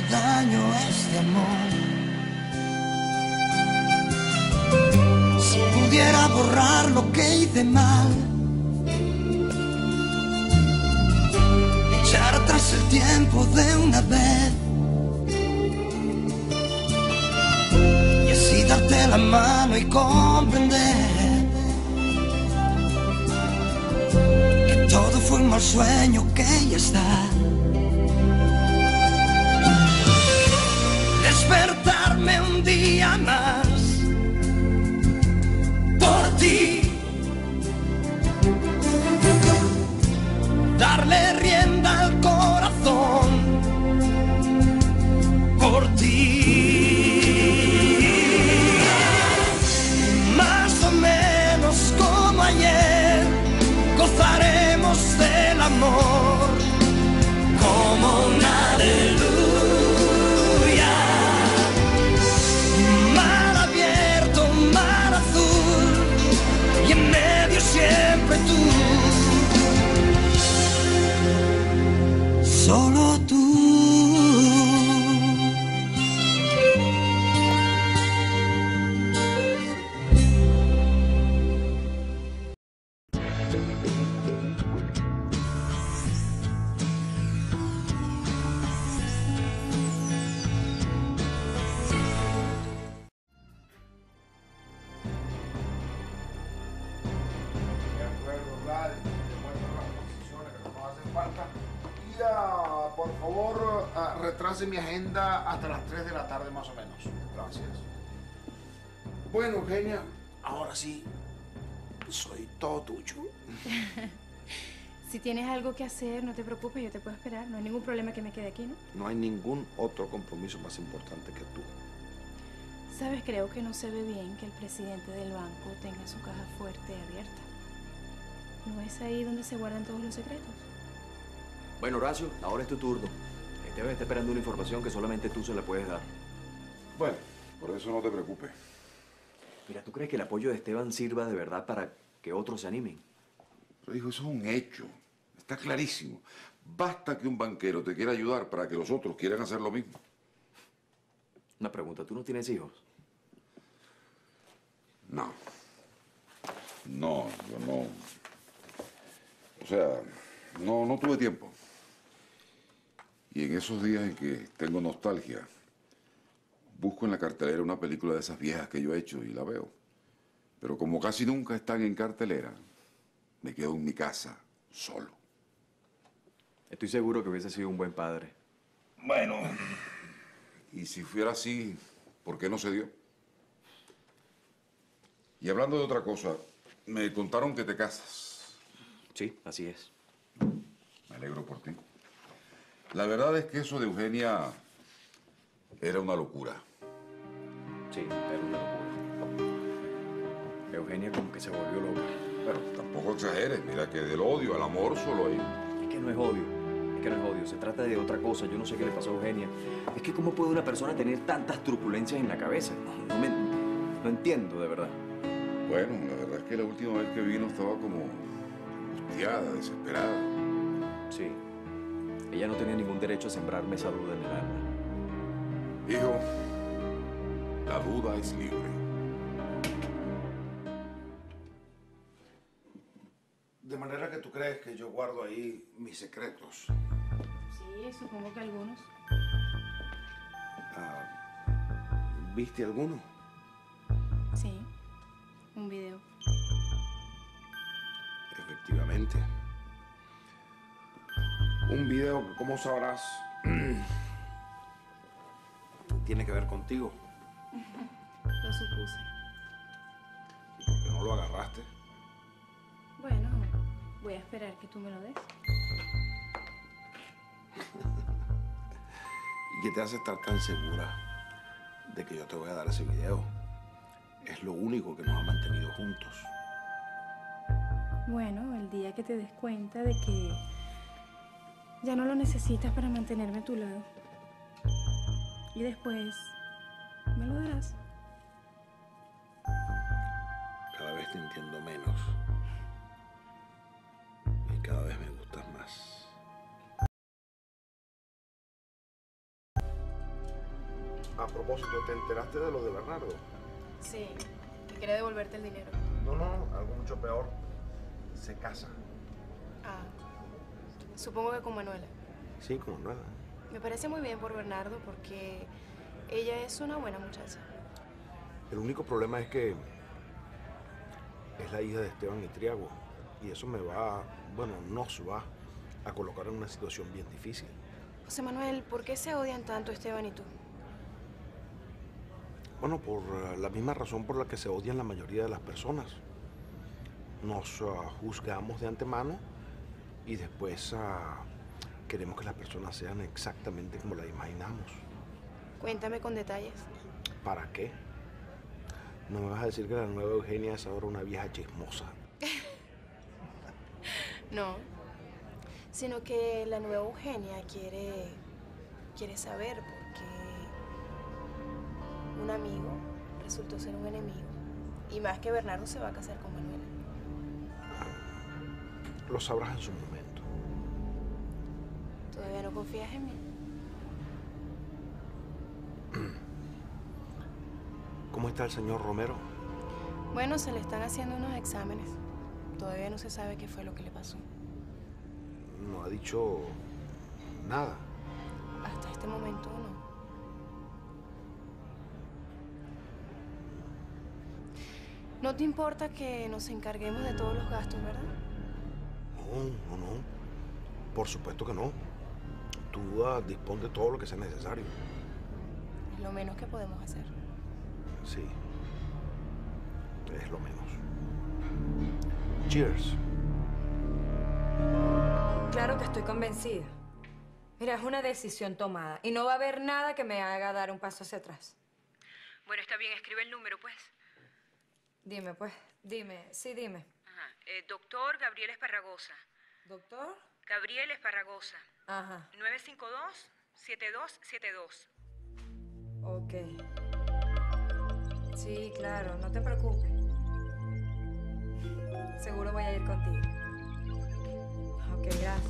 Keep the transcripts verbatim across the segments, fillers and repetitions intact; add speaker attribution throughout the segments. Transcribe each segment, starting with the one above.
Speaker 1: daño este amor. Si pudiera borrar lo que hice mal, echar atrás el tiempo de una vez y así darte la mano y comprender que todo fue un mal sueño que ya está. Despertarme un día más por ti, darle rienda al corazón por ti. Más o menos como ayer, gozaremos del amor como una aleluya. Mar abierto, mar azul, y en medio siempre tú. Solo tú.
Speaker 2: Por favor, uh, retrase mi agenda hasta las tres de la tarde más o menos. Gracias. Bueno, Eugenia, ahora sí, soy todo tuyo.
Speaker 3: Si tienes algo que hacer, no te preocupes, yo te puedo esperar. No hay ningún problema que me quede aquí, ¿no?
Speaker 2: No hay ningún otro compromiso más importante que tú.
Speaker 3: Sabes, creo que no se ve bien que el presidente del banco tenga su caja fuerte abierta. ¿No es ahí donde se guardan todos los secretos?
Speaker 4: Bueno, Horacio, ahora es tu turno. Esteban está esperando una información que solamente tú se la puedes dar.
Speaker 2: Bueno, por eso no te preocupes.
Speaker 4: Mira, ¿tú crees que el apoyo de Esteban sirva de verdad para que otros se animen?
Speaker 5: Pero hijo, eso es un hecho. Está clarísimo. Basta que un banquero te quiera ayudar para que los otros quieran hacer lo mismo.
Speaker 4: Una pregunta, ¿tú no tienes hijos?
Speaker 5: No. No, yo no. O sea, no, no tuve tiempo. Y en esos días en que tengo nostalgia, busco en la cartelera una película de esas viejas que yo he hecho y la veo. Pero como casi nunca están en cartelera, me quedo en mi casa, solo.
Speaker 4: Estoy seguro que hubiese sido un buen padre.
Speaker 5: Bueno, y si fuera así, ¿por qué no se dio? Y hablando de otra cosa, me contaron que te casas.
Speaker 4: Sí, así es.
Speaker 5: Me alegro por ti. La verdad es que eso de Eugenia era una locura.
Speaker 4: Sí, era una locura. Eugenia como que se volvió loca.
Speaker 5: Pero tampoco exageres, mira que del odio al amor solo hay.
Speaker 4: Es que no es odio, es que no es odio, se trata de otra cosa. Yo no sé qué le pasó a Eugenia. Es que cómo puede una persona tener tantas turbulencias en la cabeza. No, no, me, no entiendo, de verdad.
Speaker 5: Bueno, la verdad es que la última vez que vino estaba como angustiada, desesperada.
Speaker 4: Sí. Ella no tenía ningún derecho a sembrarme esa duda en el alma.
Speaker 5: Hijo, la duda es libre.
Speaker 2: De manera que tú crees que yo guardo ahí mis secretos.
Speaker 3: Sí, supongo que algunos.
Speaker 2: Ah, ¿viste alguno?
Speaker 3: Sí, un video.
Speaker 2: Efectivamente. Un video que, como sabrás, tiene que ver contigo.
Speaker 3: Lo supuse.
Speaker 2: ¿Y por qué no lo agarraste?
Speaker 3: Bueno, voy a esperar que tú me lo des.
Speaker 2: ¿Y qué te hace estar tan segura de que yo te voy a dar ese video? Es lo único que nos ha mantenido juntos.
Speaker 3: Bueno, el día que te des cuenta de que ya no lo necesitas para mantenerme a tu lado. Y después me lo darás.
Speaker 2: Cada vez te entiendo menos. Y cada vez me gustas más. A propósito, ¿te enteraste de lo de Bernardo?
Speaker 3: Sí, que quiere devolverte el dinero.
Speaker 2: No, no, algo mucho peor. Se casa.
Speaker 3: Ah, supongo que con Manuela.
Speaker 2: Sí, como nada.
Speaker 3: Me parece muy bien por Bernardo porque ella es una buena muchacha.
Speaker 2: El único problema es que es la hija de Esteban y Triago. Y eso me va, bueno, nos va a colocar en una situación bien difícil.
Speaker 3: José Manuel, ¿por qué se odian tanto Esteban y tú?
Speaker 2: Bueno, por uh, la misma razón por la que se odian la mayoría de las personas. Nos uh, juzgamos de antemano y después uh, queremos que las personas sean exactamente como las imaginamos.
Speaker 3: Cuéntame con detalles.
Speaker 2: ¿Para qué? No me vas a decir que la nueva Eugenia es ahora una vieja chismosa.
Speaker 3: No, sino que la nueva Eugenia quiere, quiere saber por qué un amigo resultó ser un enemigo. Y más que Bernardo se va a casar con Manuela.
Speaker 2: Lo sabrás en su momento.
Speaker 3: ¿Todavía no confías en mí?
Speaker 2: ¿Cómo está el señor Romero?
Speaker 3: Bueno, se le están haciendo unos exámenes. Todavía no se sabe qué fue lo que le pasó.
Speaker 2: No ha dicho nada.
Speaker 3: Hasta este momento no. No te importa que nos encarguemos de todos los gastos, ¿verdad?
Speaker 2: No, no, no. Por supuesto que no. Tú uh, dispón de todo lo que sea necesario.
Speaker 3: Es lo menos que podemos hacer.
Speaker 2: Sí. Es lo menos. Cheers.
Speaker 6: Claro que estoy convencida. Mira, es una decisión tomada y no va a haber nada que me haga dar un paso hacia atrás.
Speaker 7: Bueno, está bien, escribe el número, pues.
Speaker 6: Dime, pues, dime, sí, dime.
Speaker 7: Ajá. Eh, doctor Gabriel Esparragosa.
Speaker 6: ¿Doctor?
Speaker 7: Gabriel Esparragosa.
Speaker 6: Ajá,
Speaker 7: nueve cinco dos, siete dos siete dos.
Speaker 6: ok. Sí, claro, no te preocupes. Seguro voy a ir contigo. Ok, gracias.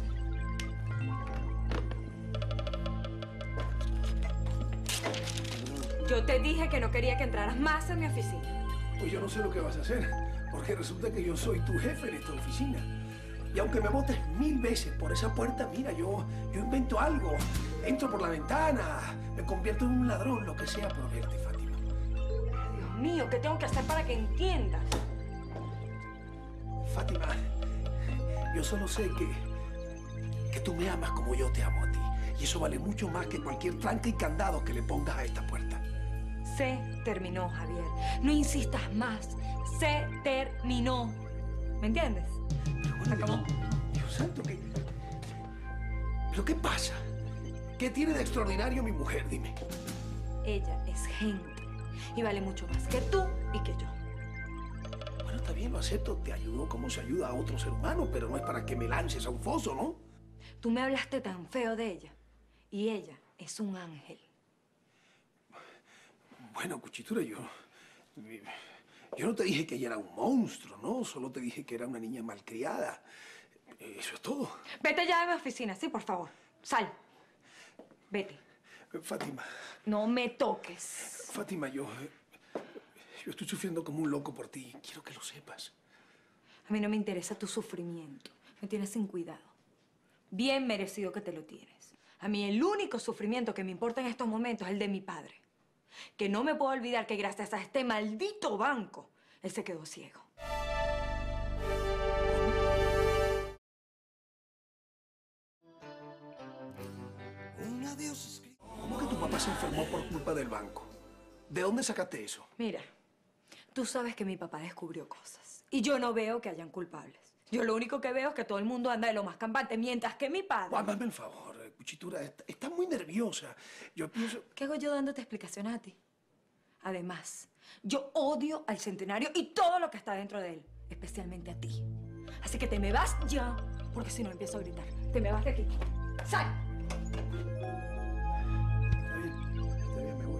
Speaker 6: Yo te dije que no quería que entraras más en mi oficina.
Speaker 1: Pues yo no sé lo que vas a hacer, porque resulta que yo soy tu jefe en esta oficina. Y aunque me botes mil veces por esa puerta, mira, yo, yo invento algo. Entro por la ventana, me convierto en un ladrón, lo que sea por verte, Fátima.
Speaker 6: Dios mío, ¿qué tengo que hacer para que entiendas?
Speaker 1: Fátima, yo solo sé que, que tú me amas como yo te amo a ti. Y eso vale mucho más que cualquier tranca y candado que le pongas a esta puerta.
Speaker 6: Se terminó, Javier. No insistas más. Se terminó. ¿Me entiendes?
Speaker 1: Pero bueno,
Speaker 6: Acabó.
Speaker 1: Dios, Dios santo, ¿qué? ¿Pero qué pasa? ¿Qué tiene de extraordinario mi mujer? Dime.
Speaker 6: Ella es gente y vale mucho más que tú y que yo.
Speaker 1: Bueno, está bien, lo acepto. Te ayudó como se ayuda a otro ser humano, pero no es para que me lances a un foso, ¿no?
Speaker 6: Tú me hablaste tan feo de ella y ella es un ángel.
Speaker 1: Bueno, Cuchitura, yo... Yo no te dije que ella era un monstruo, ¿no? Solo te dije que era una niña malcriada. Eso es todo.
Speaker 6: Vete ya de mi oficina, sí, por favor. Sal. Vete.
Speaker 1: Fátima,
Speaker 6: No me toques.
Speaker 1: Fátima, yo... Yo estoy sufriendo como un loco por ti. Quiero que lo sepas.
Speaker 6: A mí no me interesa tu sufrimiento. Me tienes sin cuidado. Bien merecido que te lo tienes. A mí el único sufrimiento que me importa en estos momentos es el de mi padre. Que no me puedo olvidar que gracias a este maldito banco, él se quedó ciego.
Speaker 1: ¿Cómo que tu papá se enfermó por culpa del banco? ¿De dónde sacaste eso?
Speaker 6: Mira, tú sabes que mi papá descubrió cosas y yo no veo que hayan culpables. Yo lo único que veo es que todo el mundo anda de lo más campante, mientras que mi padre...
Speaker 1: Juan, hazme el favor, Cuchitura, está, está muy nerviosa. Yo pienso...
Speaker 6: ¿Qué hago yo dándote explicaciones a ti? Además, yo odio al Centenario y todo lo que está dentro de él, especialmente a ti. Así que te me vas ya, porque si no empiezo a gritar. Te me vas de aquí. ¡Sal!
Speaker 1: Está bien, está bien, me voy.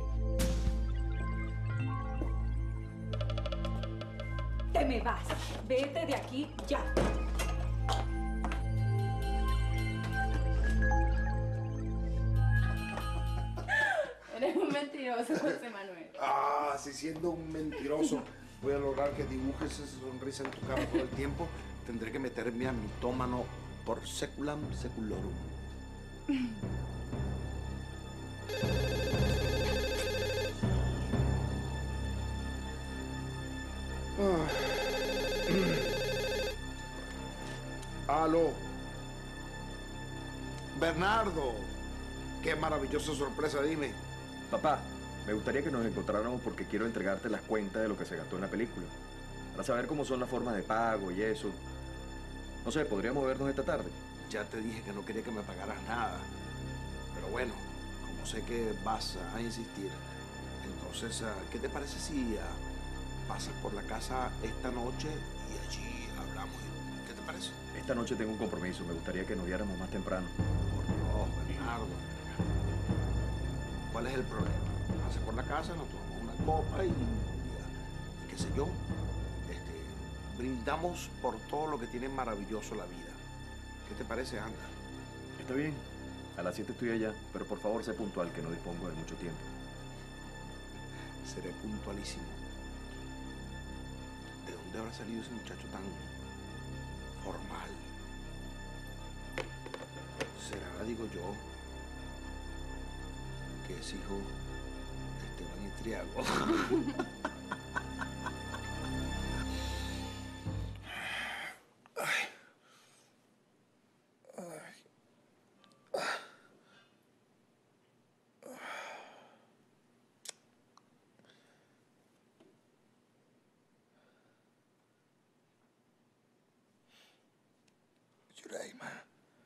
Speaker 6: Te me vas. Vete de aquí ya.
Speaker 3: Eres un mentiroso, José Manuel.
Speaker 2: Ah, si siendo un mentiroso voy a lograr que dibujes esa sonrisa en tu cara todo el tiempo, tendré que meterme a mitómano por seculam seculorum. Ah. Aló. Bernardo. Qué maravillosa sorpresa, dime.
Speaker 4: Papá, me gustaría que nos encontráramos porque quiero entregarte las cuentas de lo que se gastó en la película. Para saber cómo son las formas de pago y eso. No sé, ¿podríamos vernos esta tarde?
Speaker 2: Ya te dije que no quería que me pagaras nada. Pero bueno, como sé que vas a insistir, entonces, ¿qué te parece si uh, pasas por la casa esta noche y allí hablamos? ¿Qué te parece?
Speaker 4: Esta noche tengo un compromiso. Me gustaría que nos viéramos más temprano.
Speaker 2: Por Dios, Bernardo. ¿Cuál es el problema? Pasas por la casa, nos tomamos una copa y, y qué sé yo. Este, brindamos por todo lo que tiene maravilloso la vida. ¿Qué te parece, anda?
Speaker 4: Está bien. A las siete estoy allá, pero por favor sé puntual, que no dispongo de mucho tiempo.
Speaker 2: Seré puntualísimo. ¿De dónde habrá salido ese muchacho tan formal? ¿Será, digo yo, que es hijo de Esteban y Triago?
Speaker 1: Yuraima.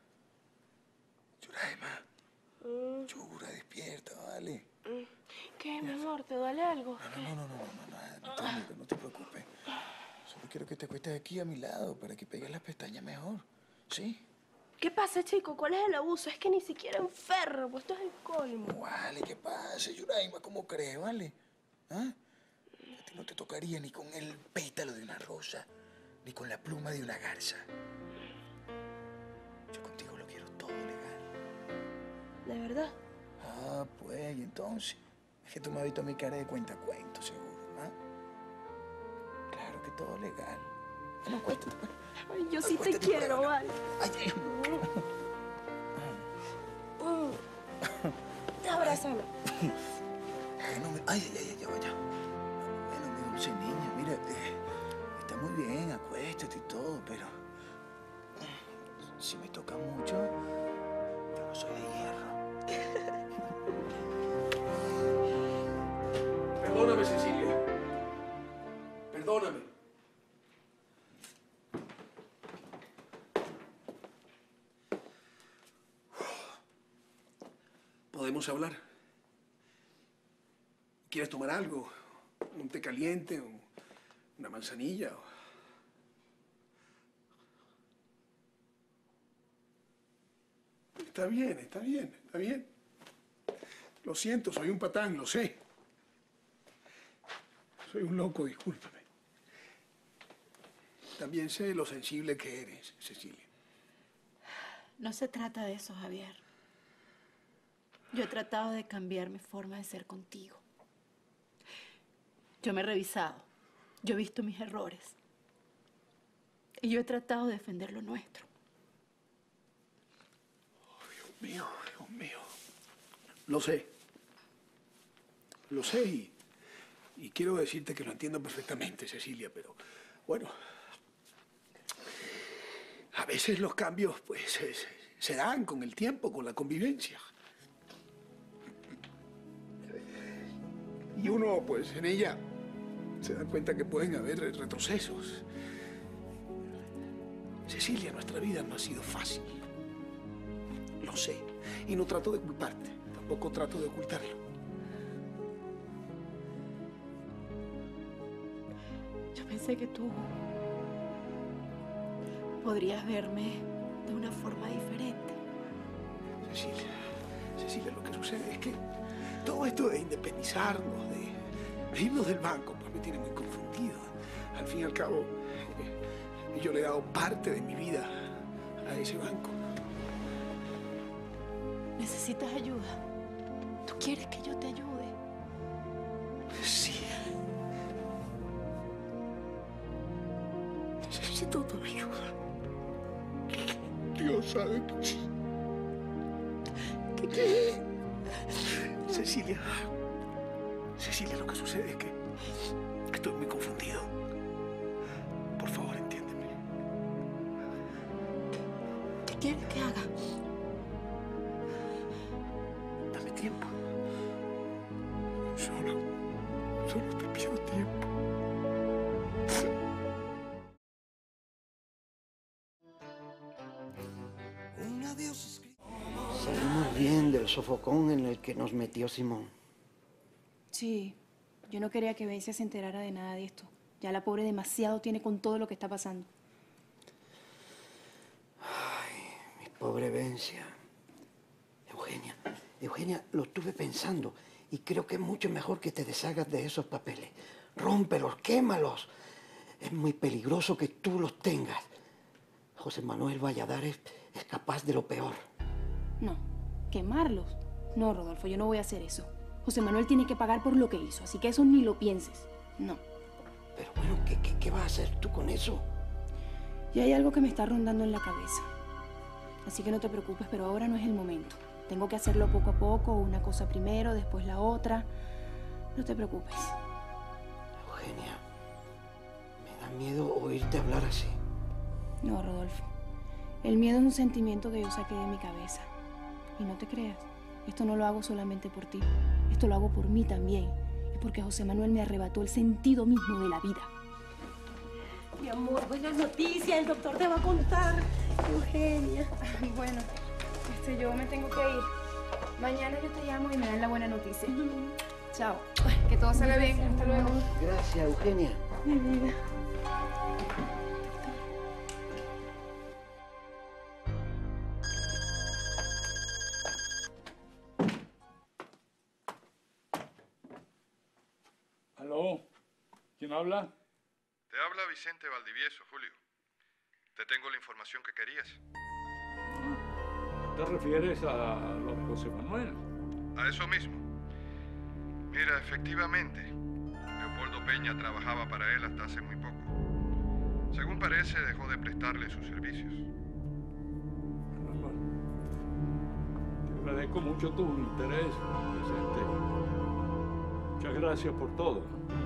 Speaker 1: Yuraima. Yura, despierta, ¿vale?
Speaker 8: ¿Qué, mi amor? ¿Te duele algo?
Speaker 1: No, no, no, no, no, no, nada, no te, amigo, no te preocupes. Solo quiero que te acuestes aquí a mi lado para que pegues las pestañas mejor, ¿sí?
Speaker 8: ¿Qué pasa, chico? ¿Cuál es el abuso? Es que ni siquiera enfermo, pues esto es el colmo.
Speaker 1: No, vale, ¿qué pasa, Yuraima? ¿Cómo crees, vale? ¿Ah? A ti no te tocaría ni con el pétalo de una rosa, ni con la pluma de una garza. Yo contigo lo quiero todo legal.
Speaker 8: ¿De verdad?
Speaker 1: Ah, pues, y entonces. Es que tú me has visto mi cara de cuentacuento, seguro, ¿ah? Claro que todo legal. Bueno, acuéstate, pues.
Speaker 8: Ay, yo sí te
Speaker 1: Acuéstate,
Speaker 8: quiero,
Speaker 1: pruébala.
Speaker 8: vale.
Speaker 1: Ay, ay.
Speaker 8: Mm. Abrázame.
Speaker 1: Bueno, mi- ay, ay, ay, ya vaya. Bueno, mi dulce niña, mira, eh, está muy bien, acuéstate y todo, pero si me toca mucho, yo no soy de hierro.
Speaker 9: Perdóname, Cecilia. Perdóname. ¿Podemos hablar? ¿Quieres tomar algo? ¿Un té caliente? un- ¿Una manzanilla? Está bien, está bien, está bien. Lo siento, soy un patán, lo sé. Soy un loco, discúlpame. También sé lo sensible que eres, Cecilia.
Speaker 8: No se trata de eso, Javier. Yo he tratado de cambiar mi forma de ser contigo. Yo me he revisado. Yo he visto mis errores. Y yo he tratado de defender lo nuestro.
Speaker 1: Dios mío, Dios mío. Lo sé. Lo sé y, y quiero decirte que lo entiendo perfectamente, Cecilia, pero bueno, a veces los cambios pues se, se- se dan con el tiempo, con la convivencia. Y uno pues en ella se da cuenta que pueden haber retrocesos. Cecilia, nuestra vida no ha sido fácil. Lo sé. Y no trato de culparte. Tampoco trato de ocultarlo.
Speaker 8: Yo pensé que tú podrías verme de una forma diferente.
Speaker 1: Cecilia, Cecilia, lo que sucede es que todo esto de independizarnos, de, de irnos del banco, pues me tiene muy confundido. Al fin y al cabo, eh, yo le he dado parte de mi vida a ese banco.
Speaker 8: Necesitas ayuda. Tú quieres que yo te ayude.
Speaker 1: necesito tu ayuda. Dios sabe que sí. ¿Qué, qué? Cecilia. Cecilia, lo que sucede es que estoy muy confundido. Por favor, entiéndeme.
Speaker 8: ¿Qué quieres que haga?
Speaker 1: Dame tiempo. Solo, solo te pido tiempo.
Speaker 10: Salimos bien del sofocón en el que nos metió Simón.
Speaker 3: Sí, yo no quería que Bencia se enterara de nada de esto. Ya la pobre demasiado tiene con todo lo que está pasando.
Speaker 10: Mi pobre Bencia. Eugenia, Eugenia, lo estuve pensando y creo que es mucho mejor que te deshagas de esos papeles. Rómpelos, quémalos. Es muy peligroso que tú los tengas. José Manuel Valladares es capaz de lo peor.
Speaker 3: No, quemarlos. No, Rodolfo, yo no voy a hacer eso. José Manuel tiene que pagar por lo que hizo, así que eso ni lo pienses. No.
Speaker 10: Pero bueno, ¿qué, qué, qué vas a hacer tú con eso?
Speaker 3: Y hay algo que me está rondando en la cabeza. Así que no te preocupes, pero ahora no es el momento. Tengo que hacerlo poco a poco, una cosa primero, después la otra. No te preocupes.
Speaker 10: Eugenia, me da miedo oírte hablar así.
Speaker 3: No, Rodolfo. El miedo es un sentimiento que yo saqué de mi cabeza. Y no te creas, esto no lo hago solamente por ti. Esto lo hago por mí también. Y porque José Manuel me arrebató el sentido mismo de la vida.
Speaker 8: Mi amor, buenas noticias. El doctor te va a contar. Eugenia.
Speaker 3: Bueno, este, yo me tengo que ir. Mañana yo te llamo y me dan la buena noticia. Chao. Que todo salga bien. Hasta luego.
Speaker 10: Gracias, Eugenia.
Speaker 8: Mi vida.
Speaker 11: ¿Aló? ¿Quién habla?
Speaker 12: Te habla Vicente Valdivieso, Julio. Te tengo la información que querías.
Speaker 11: ¿Te refieres a lo de José Manuel?
Speaker 12: A eso mismo. Mira, efectivamente, Leopoldo Peña trabajaba para él hasta hace muy poco. Según parece, dejó de prestarle sus servicios.
Speaker 11: Te agradezco mucho tu interés, Vicente. Muchas gracias por todo.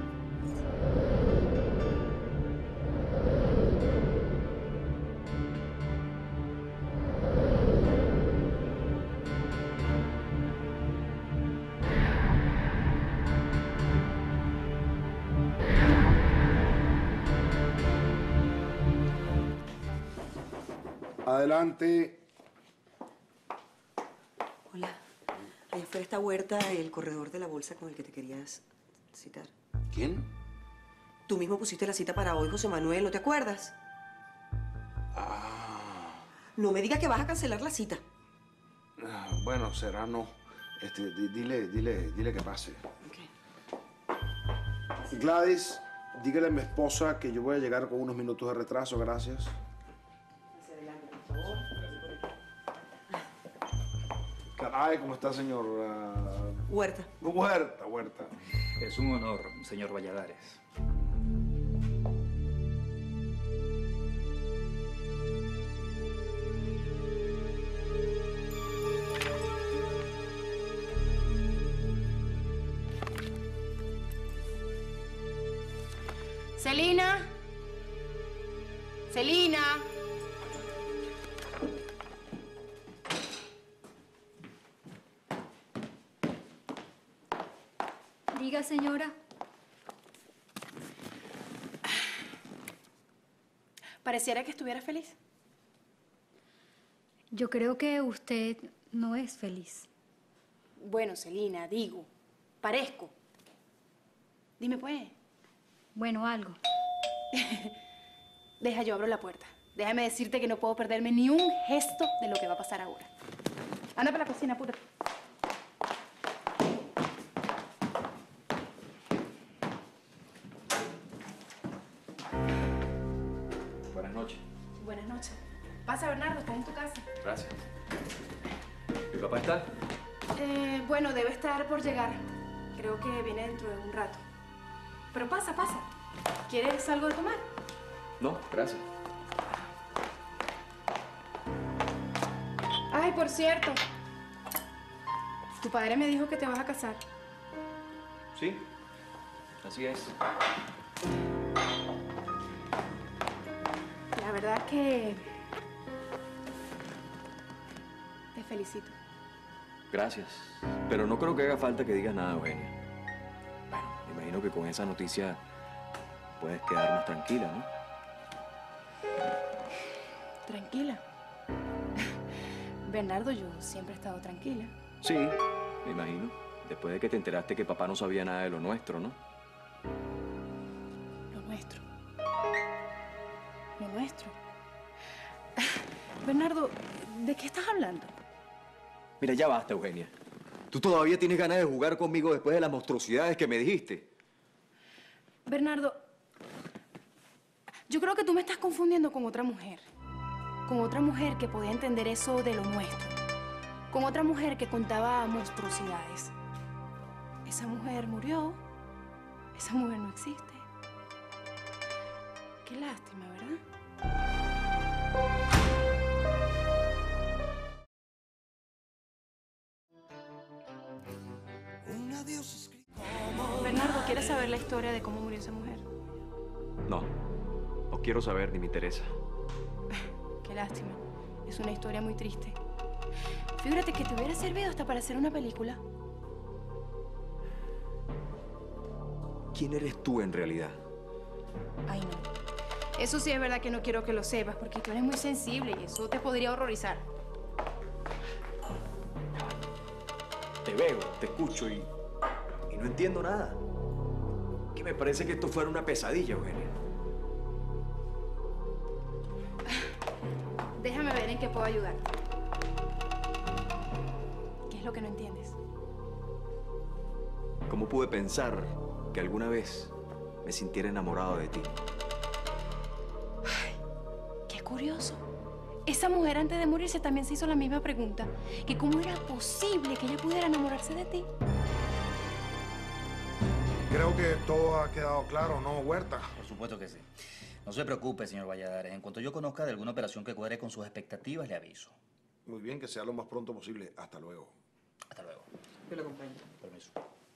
Speaker 2: Adelante.
Speaker 13: Hola. Allá afuera está Huerta, el corredor de la bolsa con el que te querías citar.
Speaker 2: ¿Quién?
Speaker 13: Tú mismo pusiste la cita para hoy, José Manuel, ¿no te acuerdas?
Speaker 2: Ah.
Speaker 13: No me digas que vas a cancelar la cita.
Speaker 2: Ah, bueno, será no. Este, di- dile, dile, dile que pase. Gladys, dígale a mi esposa que yo voy a llegar con unos minutos de retraso, gracias.
Speaker 13: Hacia adelante, por favor.
Speaker 2: Caray, ¿cómo está, señor? uh,
Speaker 13: Huerta.
Speaker 2: Huerta, Huerta.
Speaker 14: Es un honor, señor Valladares.
Speaker 3: Celina. Celina.
Speaker 15: Diga, señora.
Speaker 3: Pareciera que estuviera feliz.
Speaker 15: Yo creo que usted no es feliz.
Speaker 3: Bueno, Celina, digo, parezco. Dime, pues.
Speaker 15: Bueno, algo.
Speaker 3: Deja, yo abro la puerta. Déjame decirte que no puedo perderme ni un gesto de lo que va a pasar ahora. Anda para la cocina, apúrate.
Speaker 4: Buenas noches.
Speaker 3: Buenas noches. Pasa, Bernardo, está en tu casa.
Speaker 4: Gracias. ¿Mi papá está?
Speaker 3: Eh, bueno, debe estar por llegar. Creo que viene dentro de un rato. Pero pasa, pasa. ¿Quieres algo de tomar?
Speaker 4: No, gracias.
Speaker 3: Ay, por cierto, tu padre me dijo que te vas a casar.
Speaker 4: Sí, así es.
Speaker 3: La verdad es que te felicito.
Speaker 4: Gracias. Pero no creo que haga falta que digas nada, Eugenia. Bueno, me imagino que con esa noticia puedes quedar más tranquila, ¿no?
Speaker 3: Tranquila. Bernardo, yo siempre he estado tranquila.
Speaker 4: Sí, me imagino. Después de que te enteraste que papá no sabía nada de lo nuestro, ¿no?
Speaker 3: Lo nuestro. Lo nuestro. Bernardo, ¿de qué estás hablando?
Speaker 4: Mira, ya basta, Eugenia. Tú todavía tienes ganas de jugar conmigo después de las monstruosidades que me dijiste.
Speaker 3: Bernardo, yo creo que tú me estás confundiendo con otra mujer. Con otra mujer que podía entender eso de lo nuestro. Con otra mujer que contaba monstruosidades. Esa mujer murió. Esa mujer no existe. Qué lástima, ¿verdad? Bernardo, ¿quieres saber la historia de cómo murió esa mujer?
Speaker 4: No, no quiero saber ni me interesa.
Speaker 3: Qué lástima. Es una historia muy triste. Fíjate que te hubiera servido hasta para hacer una película.
Speaker 4: ¿Quién eres tú en realidad?
Speaker 3: Ay, no. Eso sí es verdad que no quiero que lo sepas, porque tú eres muy sensible y eso te podría horrorizar.
Speaker 4: Te veo, te escucho y, y no entiendo nada. Que me parece que esto fuera una pesadilla, Eugenia.
Speaker 3: Déjame ver en qué puedo ayudar. ¿Qué es lo que no entiendes?
Speaker 4: ¿Cómo pude pensar que alguna vez me sintiera enamorado de ti?
Speaker 3: Ay, qué curioso. Esa mujer antes de morirse también se hizo la misma pregunta. Que cómo era posible que ella pudiera enamorarse de ti.
Speaker 2: Creo que todo ha quedado claro, ¿no, Huerta?
Speaker 16: Por supuesto que sí. No se preocupe, señor Valladares. En cuanto yo conozca de alguna operación que cuadre con sus expectativas, le aviso.
Speaker 2: Muy bien, que sea lo más pronto posible. Hasta luego.
Speaker 16: Hasta luego.
Speaker 13: Yo lo acompaño.
Speaker 16: Permiso.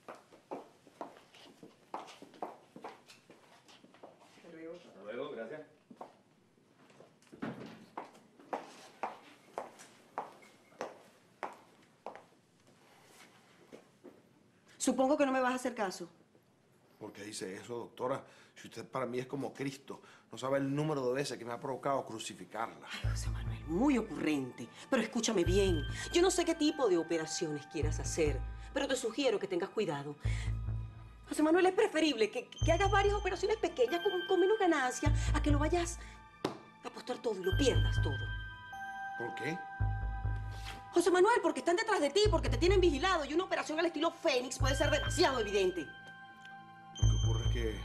Speaker 4: Hasta luego, gracias.
Speaker 13: Supongo que no me vas a hacer caso.
Speaker 2: ¿Por qué dice eso, doctora? Si usted para mí es como Cristo, no sabe el número de veces que me ha provocado crucificarla.
Speaker 13: Ay, José Manuel, muy ocurrente. Pero escúchame bien. Yo no sé qué tipo de operaciones quieras hacer, pero te sugiero que tengas cuidado. José Manuel, es preferible que, que hagas varias operaciones pequeñas con, con menos ganancia a que lo vayas a apostar todo y lo pierdas todo.
Speaker 2: ¿Por qué?
Speaker 13: José Manuel, porque están detrás de ti, porque te tienen vigilado y una operación al estilo Fénix puede ser demasiado evidente.
Speaker 2: Lo que ocurre es que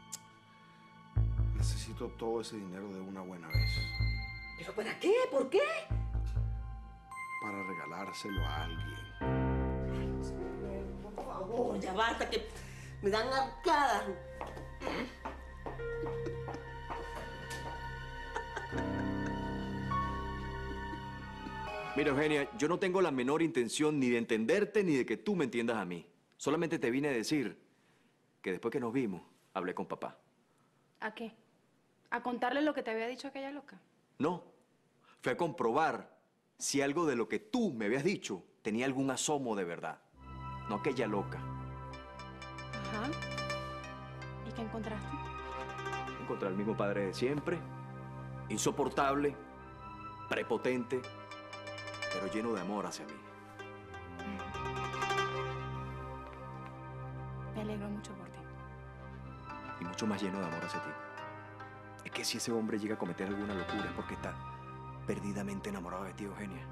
Speaker 2: necesito todo ese dinero de una buena vez.
Speaker 13: ¿Pero para qué? ¿Por qué?
Speaker 2: Para regalárselo a alguien.
Speaker 13: José Manuel, por favor, ya basta que me dan arcadas.
Speaker 4: Mira, Eugenia, yo no tengo la menor intención ni de entenderte ni de que tú me entiendas a mí. Solamente te vine a decir que después que nos vimos, hablé con papá.
Speaker 3: ¿A qué? ¿A contarle lo que te había dicho aquella loca?
Speaker 4: No, fue a comprobar si algo de lo que tú me habías dicho tenía algún asomo de verdad. No aquella loca.
Speaker 3: Ajá. ¿Y qué encontraste?
Speaker 4: Encontré al mismo padre de siempre, insoportable, prepotente, pero lleno de amor hacia mí.
Speaker 3: Me alegro mucho por ti.
Speaker 4: Y mucho más lleno de amor hacia ti. Es que si ese hombre llega a cometer alguna locura es porque está perdidamente enamorado de ti, Eugenia.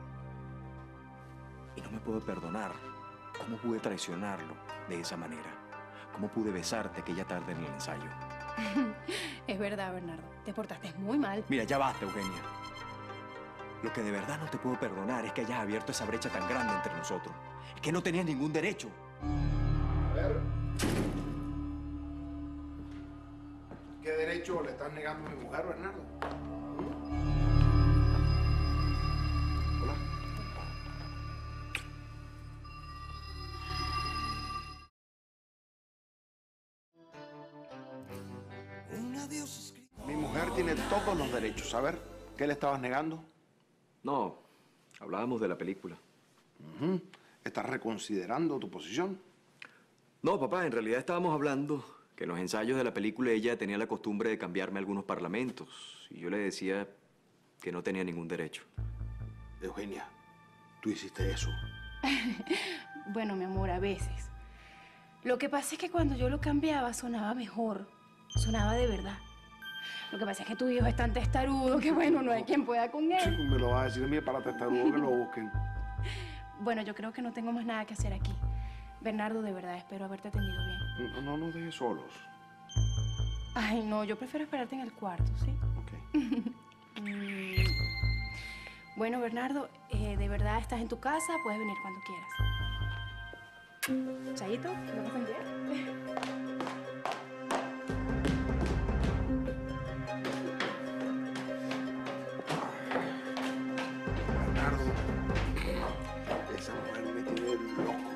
Speaker 4: Y no me puedo perdonar cómo pude traicionarlo de esa manera. Cómo pude besarte aquella tarde en el ensayo.
Speaker 3: Es verdad, Bernardo. Te portaste muy mal.
Speaker 4: Mira, ya basta, Eugenia. Lo que de verdad no te puedo perdonar es que hayas abierto esa brecha tan grande entre nosotros. Es que no tenías ningún derecho.
Speaker 2: A ver. ¿Qué derecho le estás negando a mi mujer, Bernardo? Hola. Mi mujer tiene todos los derechos. A ver, ¿qué le estabas negando?
Speaker 4: No, hablábamos de la película.
Speaker 2: Uh-huh. ¿Estás reconsiderando tu posición?
Speaker 4: No, papá, en realidad estábamos hablando que en los ensayos de la película ella tenía la costumbre de cambiarme algunos parlamentos. Y yo le decía que no tenía ningún derecho.
Speaker 2: Eugenia, ¿tú hiciste eso?
Speaker 3: Bueno, mi amor, a veces. Lo que pasa es que cuando yo lo cambiaba sonaba mejor. Sonaba de verdad. Lo que pasa es que tu hijo es tan testarudo que, bueno, no hay quien pueda con él.
Speaker 2: Me lo vas a decir a mí para testarudo que lo busquen.
Speaker 3: Bueno, yo creo que no tengo más nada que hacer aquí. Bernardo, de verdad, espero haberte atendido bien.
Speaker 2: No, no nos dejes solos.
Speaker 3: Ay, no, yo prefiero esperarte en el cuarto, ¿sí?
Speaker 2: Ok.
Speaker 3: Mm, bueno, Bernardo, eh, de verdad estás en tu casa, puedes venir cuando quieras. Chayito, ¿no pasan bien?
Speaker 2: Bernardo, esa mujer me tiene loco.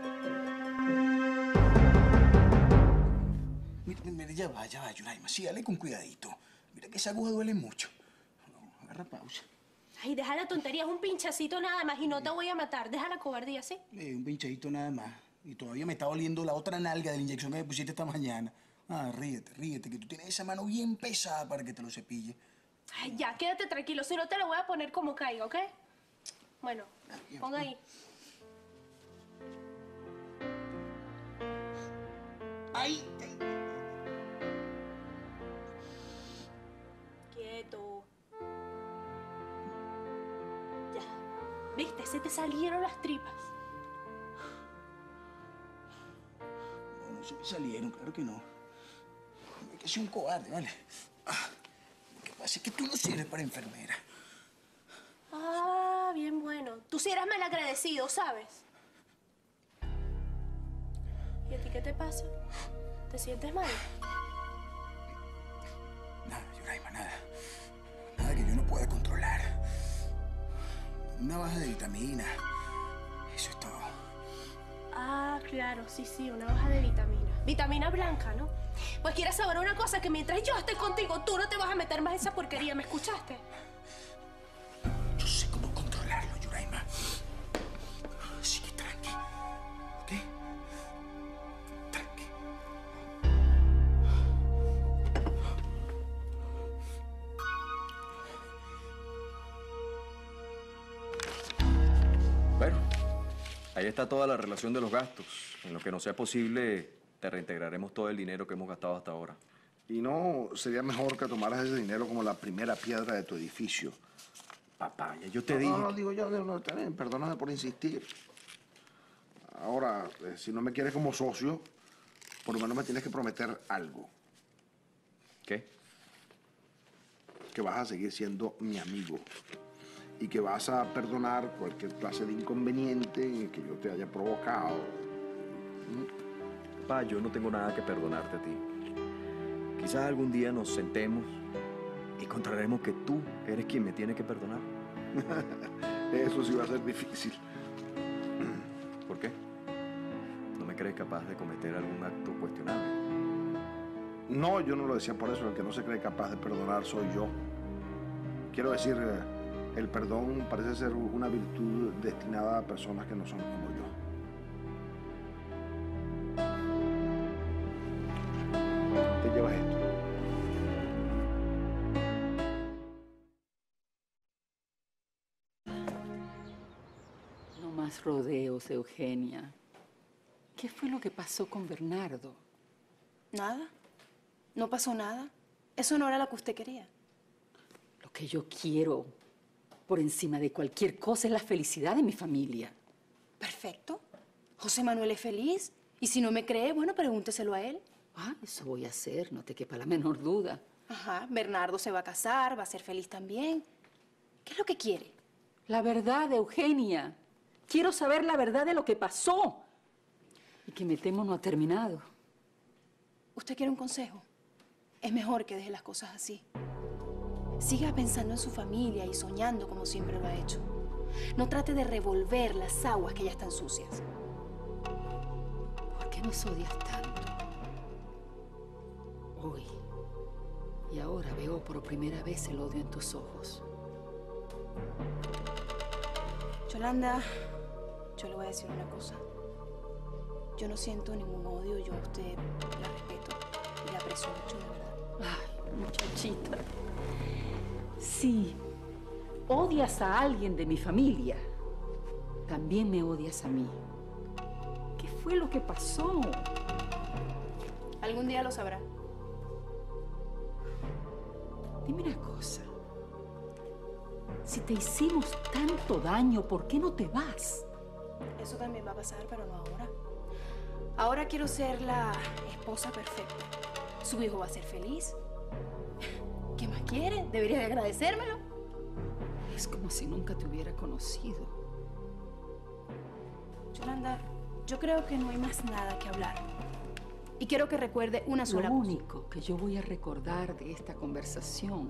Speaker 17: Mira, mira, ya va, ya va, Yuraima. Sí, dale con cuidadito. Mira que esa aguja duele mucho. No, agarra pausa.
Speaker 18: Ay, deja la tontería, es un pinchacito nada más y no te voy a matar. Deja la cobardía, ¿sí?
Speaker 17: Eh, un pinchadito nada más. Y todavía me está doliendo la otra nalga de la inyección que me pusiste esta mañana. Ah, ríete, ríete, que tú tienes esa mano bien pesada para que te lo cepille.
Speaker 18: Ay, ya, quédate tranquilo, si no te lo voy a poner como caiga, ¿ok? Bueno, ponga ahí.
Speaker 17: ¡Ay!
Speaker 18: Quieto. Ya. ¿Viste? Se te salieron las tripas.
Speaker 17: No, no se me salieron, claro que no. Es que soy un cobarde, ¿vale? Ah, lo que pasa es que tú no sirves para enfermera.
Speaker 18: Ah, bien bueno. Tú sí eras malagradecido, ¿sabes? ¿Y a ti qué te pasa? ¿Te sientes mal?
Speaker 17: Nada, Yuraima, nada. Nada que yo no pueda controlar. Una baja de vitamina. Eso es todo.
Speaker 18: Ah, claro, sí, sí, una hoja de vitamina. Vitamina blanca, ¿no? Pues quieres saber una cosa, que mientras yo esté contigo, tú no te vas a meter más esa porquería, ¿me escuchaste?
Speaker 17: Yo sé cómo controlarlo, Yuraima. Así que tranqui, ¿ok? Tranqui.
Speaker 4: Bueno, ahí está toda la relación de los gastos. En lo que no sea posible, te reintegraremos todo el dinero que hemos gastado hasta ahora.
Speaker 2: ¿Y no sería mejor que tomaras ese dinero como la primera piedra de tu edificio?
Speaker 4: Papá, ya yo te
Speaker 2: no,
Speaker 4: dije...
Speaker 2: No, no, digo yo, no, no, también, perdóname por insistir. Ahora, eh, si no me quieres como socio, por lo menos me tienes que prometer algo.
Speaker 4: ¿Qué?
Speaker 2: Que vas a seguir siendo mi amigo. Y que vas a perdonar cualquier clase de inconveniente que yo te haya provocado.
Speaker 4: Papá, yo no tengo nada que perdonarte a ti. Quizás algún día nos sentemos y encontraremos que tú eres quien me tiene que perdonar.
Speaker 2: Eso sí va a ser difícil.
Speaker 4: ¿Por qué? ¿No me crees capaz de cometer algún acto cuestionable?
Speaker 2: No, yo no lo decía por eso. El que no se cree capaz de perdonar soy yo. Quiero decir, el perdón parece ser una virtud destinada a personas que no son como yo. Te llevas esto.
Speaker 19: No más rodeos, Eugenia. ¿Qué fue lo que pasó con Bernardo?
Speaker 3: Nada. No pasó nada. Eso no era lo que usted quería.
Speaker 19: Lo que yo quiero, por encima de cualquier cosa, es la felicidad de mi familia.
Speaker 3: Perfecto. José Manuel es feliz. Y si no me cree, bueno, pregúnteselo a él.
Speaker 19: Ah, eso voy a hacer, no te quepa la menor duda.
Speaker 3: Ajá, Bernardo se va a casar, va a ser feliz también. ¿Qué es lo que quiere?
Speaker 19: La verdad, Eugenia. Quiero saber la verdad de lo que pasó. Y que me temo no ha terminado.
Speaker 3: ¿Usted quiere un consejo? Es mejor que deje las cosas así. Siga pensando en su familia y soñando como siempre lo ha hecho. No trate de revolver las aguas que ya están sucias.
Speaker 19: ¿Por qué nos odias tanto? Hoy Y ahora veo por primera vez el odio en tus ojos.
Speaker 3: Yolanda, yo le voy a decir una cosa. Yo no siento ningún odio, yo a usted la respeto y la aprecio mucho, de verdad.
Speaker 19: Ay, muchachita. Sí, odias a alguien de mi familia. También me odias a mí. ¿Qué fue lo que pasó?
Speaker 3: Algún día lo sabrá.
Speaker 19: Dime una cosa. Si te hicimos tanto daño, ¿por qué no te vas?
Speaker 3: Eso también va a pasar, pero no ahora. Ahora quiero ser la esposa perfecta. Su hijo va a ser feliz. ¿Qué más quiere? Debería de agradecérmelo.
Speaker 19: Es como si nunca te hubiera conocido.
Speaker 3: Yolanda, yo creo que no hay más nada que hablar. Y quiero que recuerde una sola
Speaker 19: Lo
Speaker 3: cosa.
Speaker 19: único que yo voy a recordar de esta conversación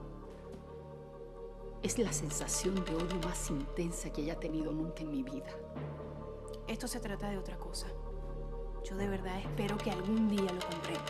Speaker 19: es la sensación de odio más intensa que haya tenido nunca en mi vida.
Speaker 3: Esto se trata de otra cosa. Yo de verdad espero que algún día lo comprenda.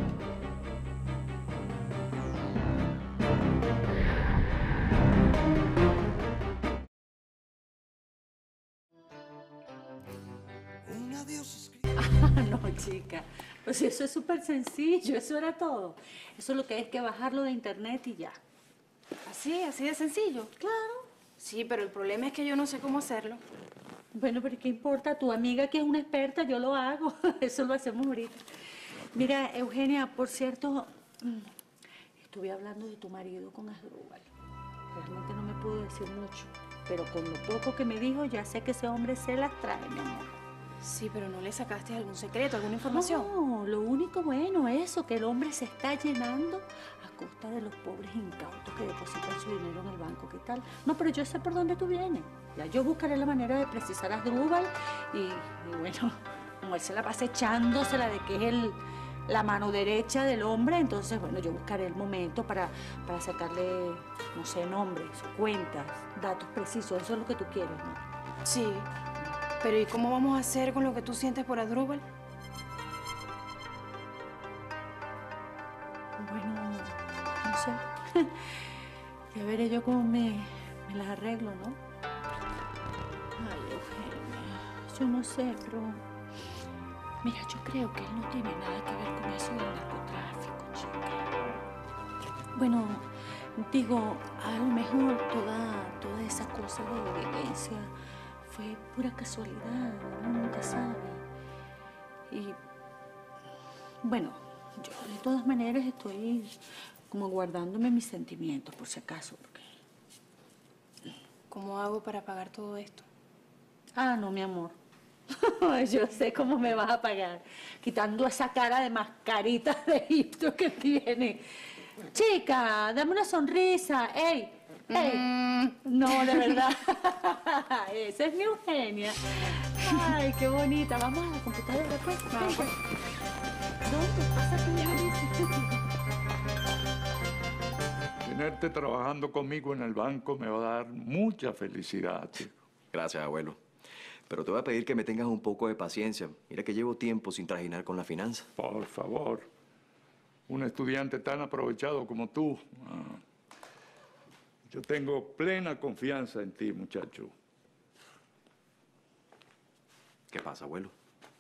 Speaker 8: Ah, no, chica. Pues eso es súper sencillo, eso era todo. Eso es lo que hay que bajarlo de internet y ya.
Speaker 3: ¿Así? ¿Así de sencillo?
Speaker 8: Claro.
Speaker 3: Sí, pero el problema es que yo no sé cómo hacerlo.
Speaker 8: Bueno, pero ¿qué importa? Tu amiga que es una experta, yo lo hago. Eso lo hacemos ahorita. Mira, Eugenia, por cierto, estuve hablando de tu marido con Asdrúbal. Realmente no me pudo decir mucho, pero con lo poco que me dijo, ya sé que ese hombre se las trae, mi amor.
Speaker 3: Sí, pero ¿no le sacaste algún secreto, alguna información?
Speaker 8: No, lo único bueno es eso, que el hombre se está llenando a costa de los pobres incautos que depositan su dinero en el banco. ¿Qué tal? No, pero yo sé por dónde tú vienes. Ya yo buscaré la manera de precisar a Asdrúbal y, y bueno, como él se la pasa echándosela de que es el, la mano derecha del hombre, entonces, bueno, yo buscaré el momento para, para sacarle, no sé, nombres, cuentas, datos precisos. Eso es lo que tú quieres, ¿no?
Speaker 3: Sí. Pero ¿y cómo vamos a hacer con lo que tú sientes por Asdrúbal?
Speaker 8: Bueno, no sé. Ya veré yo cómo me, me las arreglo, ¿no? Ay, Eugenia, yo no sé, pero... Mira, yo creo que él no tiene nada que ver con eso del narcotráfico, chica. Bueno, digo, a lo mejor toda, toda esa cosa de violencia fue pura casualidad, uno nunca sabe. Y, bueno, yo de todas maneras estoy como guardándome mis sentimientos, por si acaso. Porque...
Speaker 3: ¿Cómo hago para pagar todo esto?
Speaker 8: Ah, no, mi amor. Yo sé cómo me vas a pagar. Quitando esa cara de mascarita de Egipto que tiene. Chica, dame una sonrisa. ¡Ey! ¡Ey! Mm. No, de verdad. Esa es mi Eugenia. Ay, qué bonita. Vamos a la computadora, pues. Vamos. ¿Dónde? Pasa tú,
Speaker 11: Tenerte trabajando conmigo en el banco me va a dar mucha felicidad, chico.
Speaker 4: Gracias, abuelo. Pero te voy a pedir que me tengas un poco de paciencia. Mira que llevo tiempo sin trajinar con la finanza.
Speaker 11: Por favor. Un estudiante tan aprovechado como tú. Ah. Yo tengo plena confianza en ti, muchacho.
Speaker 4: ¿Qué pasa, abuelo?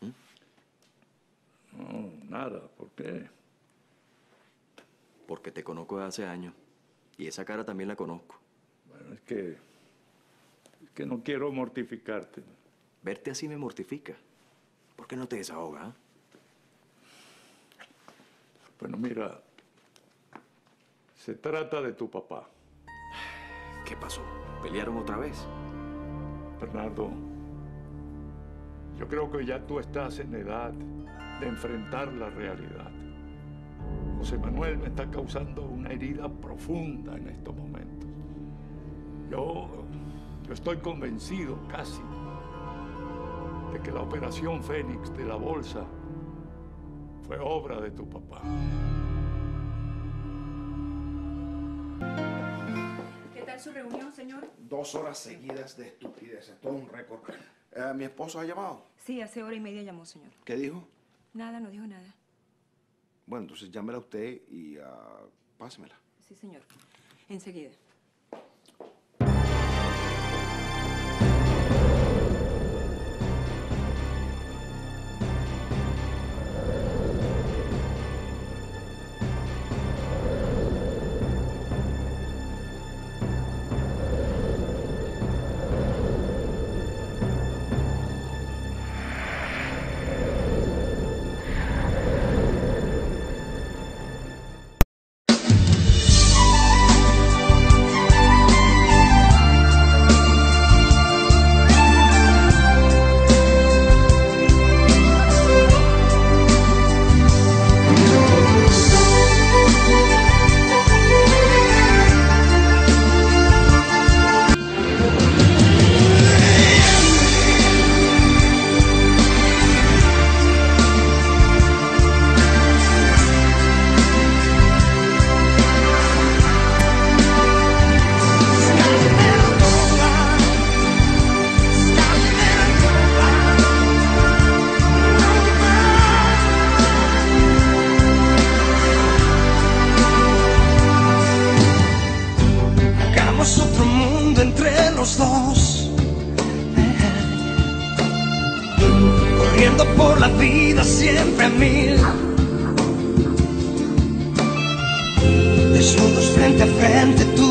Speaker 4: ¿Mm?
Speaker 11: No, nada. ¿Por qué?
Speaker 4: Porque te conozco desde hace años. Y esa cara también la conozco.
Speaker 11: Bueno, es que... Es que no quiero mortificarte.
Speaker 4: Verte así me mortifica. ¿Por qué no te desahogas?
Speaker 11: Bueno, mira, se trata de tu papá.
Speaker 4: ¿Qué pasó? ¿Pelearon otra vez?
Speaker 11: Bernardo, yo creo que ya tú estás en edad de enfrentar la realidad. José Manuel me está causando una herida profunda en estos momentos. Yo, yo estoy convencido casi de que la operación Fénix de la bolsa fue obra de tu papá.
Speaker 3: ¿Qué tal su reunión, señor?
Speaker 2: Dos horas seguidas de estupideces, todo un récord. Eh, ¿Mi esposo ha llamado?
Speaker 6: Sí, hace hora y media llamó, señor.
Speaker 2: ¿Qué dijo?
Speaker 6: Nada, no dijo nada.
Speaker 2: Bueno, entonces llámela usted y uh,
Speaker 12: pásemela.
Speaker 6: Sí, señor. Enseguida.
Speaker 20: Corriendo por la vida siempre a mil, desnudos frente a frente tú